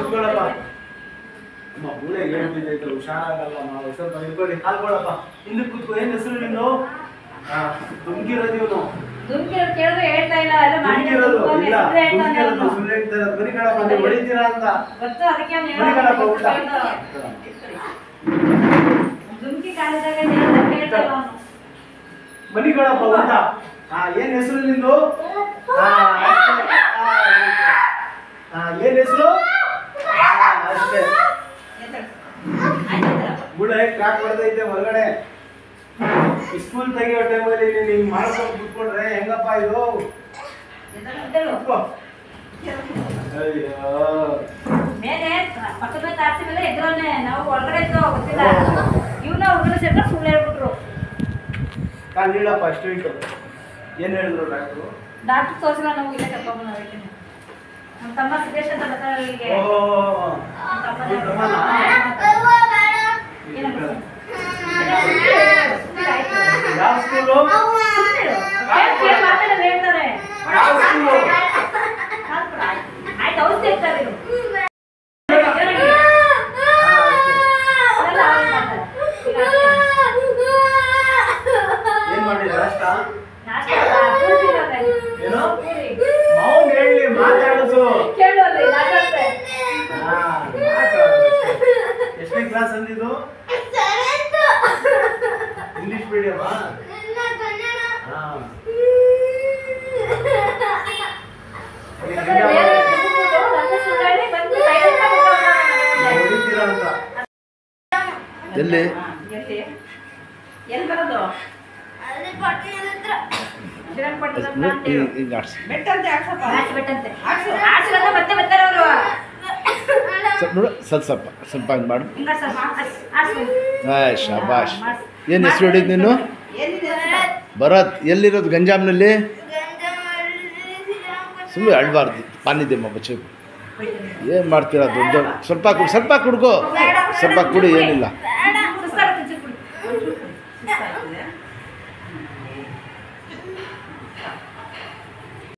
ಕೂತ್ಕೊಳ್ಳಪ್ಪ ಅಮ್ಮ ಮೂಳೆ ಹೇಳ್ತಿದ್ದೈತೆ ಹುಷಾರಾಗಲ್ಲ ಸ್ವಲ್ಪ ನಿಂತ್ಕೊಳ್ಳಿ ಹಾಲ್ಕೊಳಪ್ಪ ಇಲ್ಲಿ ಕೂತ್ಕೊ ಏನ್ ಹೆಸರು ನೀನು ದುಮ್ಕಿರೋದು ಇವನು ಕೇಳಿದ್ರೆ ಹೇಳ್ತಾ ಇಲ್ಲ ಎಲ್ಲ ದುಮ್ಕಿರೋದು ಇಲ್ಲ ದುಮ್ಕಿರೋದು ಸುಳ್ಳು ಹೇಳ್ತಾರೆ ಬರಿಕಳಪ್ಪ ನೀವು ಹೊಡಿತೀರಾ ಅಂತ ಗೊತ್ತು ಅದಕ್ಕೆ ಬರಿಕಳಪ್ಪ ಊಟ ದುಮ್ಕಿ ಕಾಲಿದಾಗ ಹೇಳ್ತಾ ಇಲ್ಲ ಬರಿಕಳಪ್ಪ ಊಟ ಏನ್ ಹೆಸರು ನಿಂದು ಏನ್ ಹೆಸರು ಅಷ್ಟೇ ಮೂಳೆ ಕ್ರಾಕ್ ಹೊಡೆದೈತೆ ಹೊರಗಡೆ ಸ್ಕೂಲ್ ತೆಗಿಯೋ ಟೈಮಲ್ಲಿ ನೀನು ಮಾಡ್ಕೊಂಡು ಕುತ್ಕೊಂಡ್ರೆ ಹೆಂಗಪ್ಪ ಇದು ಮೇಲೆ ಪಕ್ಕದ ತಾರ್ಸಿಮೇಲೆ ಎದ್ರವನ್ನೇ ನಾವು ಒಳಗಡೆ ಇದ್ದೋ ಗೊತ್ತಿಲ್ಲ ಇವನ್ನ ಹೊರಗಡೆ ಸೇರ್ಕೊಂಡು ಸುಳ್ಳು ಹೇಳ್ಬಿಟ್ರು ಕಾಲ್ ನೀಳಪ್ಪ ಅಷ್ಟು ಇಟ್ಟು ಏನು ಹೇಳಿದ್ರು ಡಾಕ್ಟರ್ ತೋರಿಸಿಲ್ಲ ನಾವು ಇಲ್ಲೇ ಕರ್ಕೊಂಡು ಅದಕ್ಕೆ ನಮ್ಮ ತಮ್ಮ ಸಿದ್ದೇಶ್ ಅಂತ ಬರ್ತಾರೆ ಇಲ್ಲಿಗೆ ಯಾವ ಸ್ಕೂಲು ಹೇಳ್ತಾರೆ ಆಯ್ತು ಔಷಧಿ ಇರ್ತಾರೆ ಏನ್ ಮಾಡಿದ್ರ ಅಷ್ಟ ಏನು ಮಾವು ಹೇಳಿ ಮಾತಾಡೋದು ಎಷ್ಟನೇ ಕ್ಲಾಸ್ ಅಂದಿದ್ದು ಇಂಗ್ಲಿಷ್ ಮೀಡಿಯಮಾ ಎಲ್ಲಿ ಎಲ್ಲಿ ಬರೋದು ಸ್ವಲ್ಪ ಸ್ವಲ್ಪ ಹಂಗೆ ಮಾಡು ಶಾಬಾಷ್ ಏನು ಹೆಸರು ಹೊಡಿದ್ ನೀನು ಭರತ್ ಎಲ್ಲಿರೋದು ಗಂಜಾಮ್ನಲ್ಲಿ ಸುಮ್ಮನೆ ಅಳ್ಬಾರ್ದು ಪಾನಿದೆಮ್ಮ ಬಚ್ಚು ಏನು ಮಾಡ್ತೀರಾ ದೊಡ್ಡ ಸ್ವಲ್ಪ ಕುಡ್ಕೋ ಸ್ವಲ್ಪ ಕುಡಿ ಏನಿಲ್ಲ